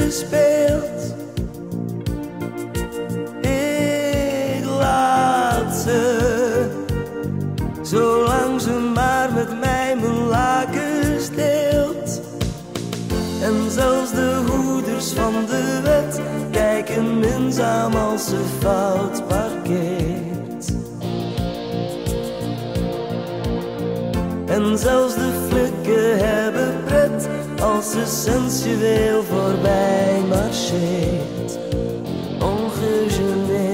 gespeeld. Ik laat ze, zolang ze maar met mij mijn lakens deelt. En zelfs de hoeders van de wet kijken minzaam als ze fout parkeert. En zelfs de flikken hebben pret als ze sensueel voorbij marcheert. Ongegeneerd.